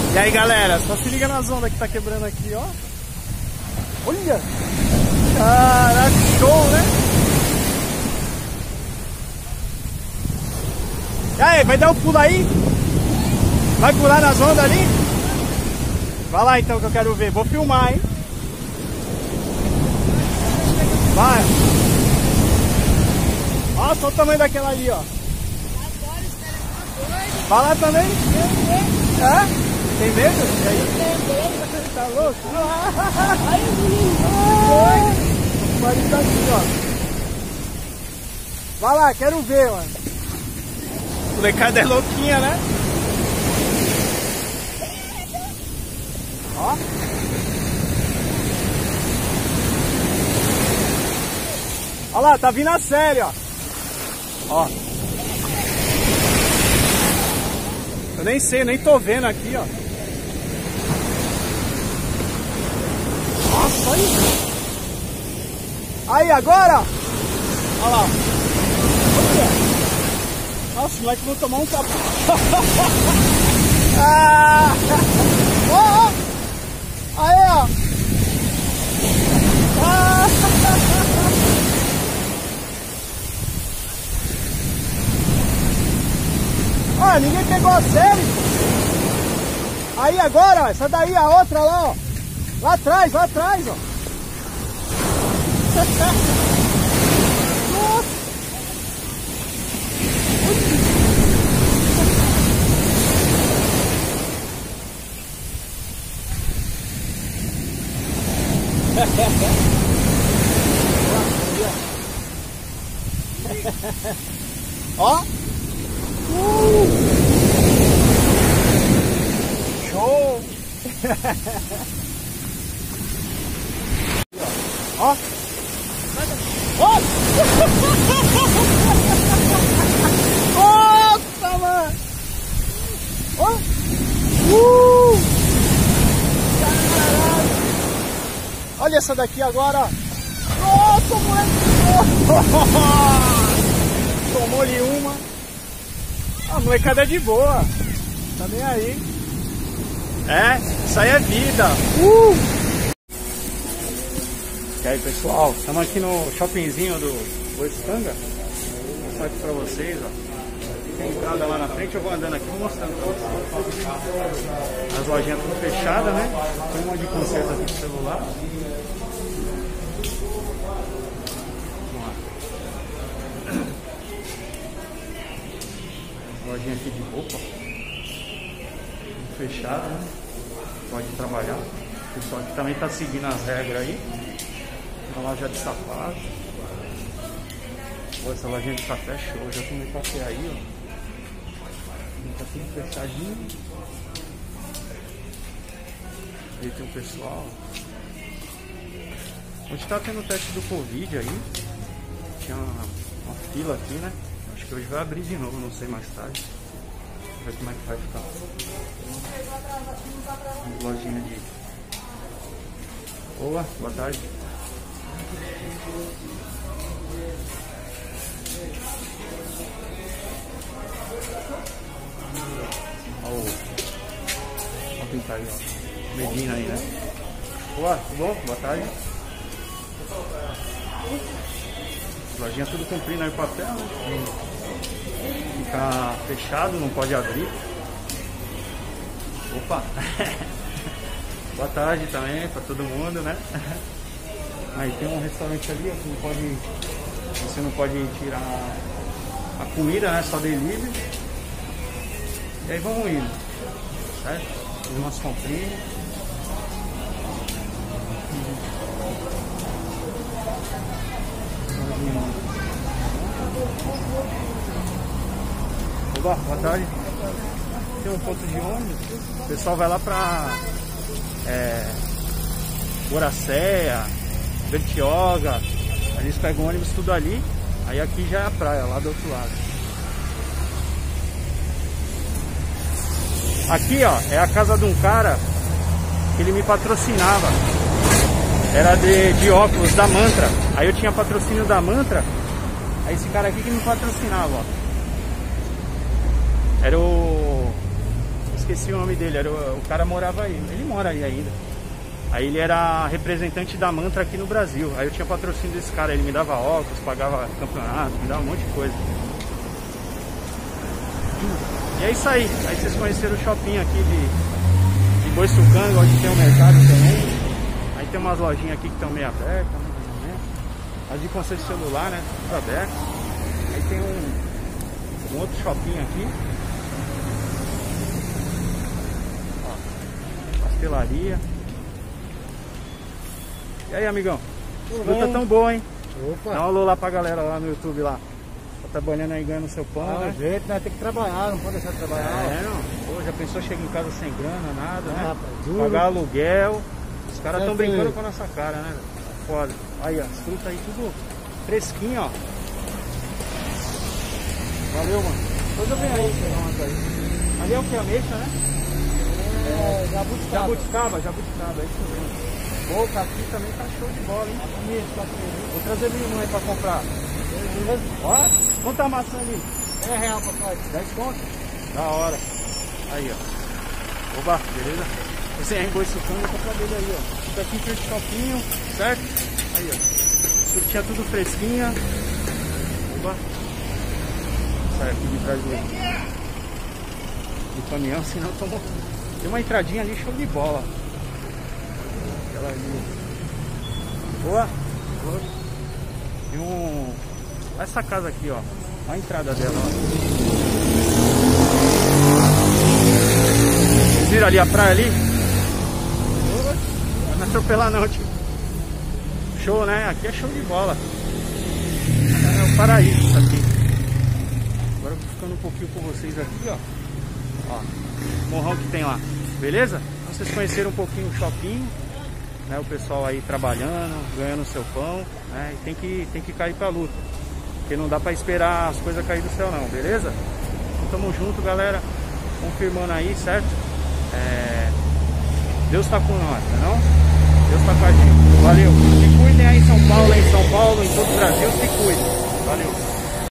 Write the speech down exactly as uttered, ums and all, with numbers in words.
E aí galera, só se liga nas ondas que tá quebrando aqui, ó. Olha! Caraca, show, né? E aí, vai dar um pulo aí? Vai pular nas ondas ali? Vai lá então que eu quero ver. Vou filmar, hein? Vai! Olha só o tamanho daquela ali, ó. Vai lá também? É? Tem medo? E aí? Tá louco? Pode estar aqui, ó. Vai lá, quero ver, mano. A molecada é louquinha, né? Ó. Olha lá, tá vindo a série, ó. Ó. Eu nem sei, nem tô vendo aqui, ó. Nossa, aí. Aí, agora. Olha lá. Nossa, o moleque vai tomar um capô. Ah! Ó, ó. Aí, ó. Ah! Ó, ninguém pegou a série. Aí agora, ó, essa daí, a outra lá, ó. Lá atrás, lá atrás, ó. Nossa. Ó. Uh. Show. Ó. Ó. Nossa, mano. Ó. Uh. Caralho. Olha essa daqui agora. Nossa, moleque. Tomou-lhe uma. A molecada é de boa. Tá nem aí. É, isso aí é vida. Uh! E aí pessoal, estamos aqui no shoppingzinho do Boiçanga. Vou mostrar aqui pra vocês, ó. Tem entrada lá na frente, eu vou andando aqui, vou mostrando pra vocês. As lojinhas tudo fechadas, né? Tem um monte de conserto aqui pro celular. Vamos lá. Lojinha aqui de roupa. Tudo fechado, né? Pode trabalhar. O pessoal aqui também tá seguindo as regras aí. Uma loja de sapato. Pô, essa lojinha de café show. Já tomei café aí, ó. Tá tudo fechadinho. Aí tem o pessoal. Hoje tá tendo o teste do Covid aí. Tinha uma, uma fila aqui, né? Acho que hoje vai abrir de novo, não sei, mais tarde. Vamos ver como é que vai ficar. Lojinha de... Olá, boa tarde. Olha quem tá aí, ó. Medina aí, né? Olá, tudo bom? Boa tarde. Lojinha tudo cumprindo aí o papel, né? Fica fechado, não pode abrir. Opa! Boa tarde também para todo mundo, né? Aí tem um restaurante ali, você não pode, você não pode tirar a comida, né? Só delivery. E aí vamos indo, certo? Fiz umas comprinhas. Oba, boa tarde. Tem um ponto de ônibus. O pessoal vai lá pra é, Boracéia, Bertioga. Eles pegam o ônibus tudo ali. Aí aqui já é a praia, lá do outro lado. Aqui, ó, é a casa de um cara que ele me patrocinava. Era de, de óculos, da Mantra. Aí eu tinha patrocínio da Mantra. Aí esse cara aqui que me patrocinava, ó. Era o... esqueci o nome dele, era o, o cara morava aí, ele mora aí ainda. Aí ele era representante da Mantra aqui no Brasil. Aí eu tinha patrocínio desse cara, ele me dava óculos, pagava campeonato, me dava um monte de coisa. E é isso aí. Aí vocês conheceram o shopping aqui de, de Boiçucanga, onde tem o mercado também. Aí tem umas lojinhas aqui que estão meio abertas, né? As de conserto de celular, né? Tudo aberto. Aí tem um, um outro shopping aqui. Ó, pastelaria. E aí, amigão? Fruta tão boa, hein? Opa! Dá um alô lá pra galera lá no YouTube lá. Tá trabalhando aí, ganhando seu pão, ah, né? Jeito, né? Tem que trabalhar, não pode deixar de trabalhar. É, não. Pô, já pensou chegar em casa sem grana, nada, ah, né? Rapaz, duro. Pagar aluguel. Os caras tão É, brincando filho. com a nossa cara, né? Foda. Aí, ó, as frutas aí tudo fresquinho, ó. Valeu, mano. Depois eu venho aí, pegar umas aí. Ali é o que? Ameixa, né? É, jabuticaba. Jabuticaba, jabuticaba, é isso mesmo. Pô, aqui também tá show de bola, hein? Vou trazer minha irmã aí pra comprar. Ó, quanto tá a maçã ali? É real, papai. dez conto? Da hora. Aí, ó. Oba, beleza? Você é em Boiçucanga, compra dele aí, ó. Fica aqui em frente ao shopping, certo? Aí, ó. Frutinha tudo fresquinha. Oba. Sai aqui de trás do, do caminhão, senão tomou. Tem uma entradinha ali, show de bola. Aquela ali. Boa. Boa. E um. Essa casa aqui, ó. Olha a entrada dela, ó. Vocês viram ali a praia ali? Não vai atropelar não, tio. Show, né? Aqui é show de bola. É o paraíso isso aqui. Agora eu vou ficando um pouquinho com vocês aqui, ó. Ó, o morrão que tem lá. Beleza? Então vocês conheceram um pouquinho o shopping, né? O pessoal aí trabalhando, ganhando seu pão, né? E tem que, tem que cair pra luta. Porque não dá pra esperar as coisas cair do céu não, beleza? Então tamo junto, galera. Confirmando aí, certo? É... Deus tá com nós, não é? Deus tá com a gente. Valeu. Se cuidem aí em São Paulo, em São Paulo, em todo o Brasil, se cuidem. Valeu.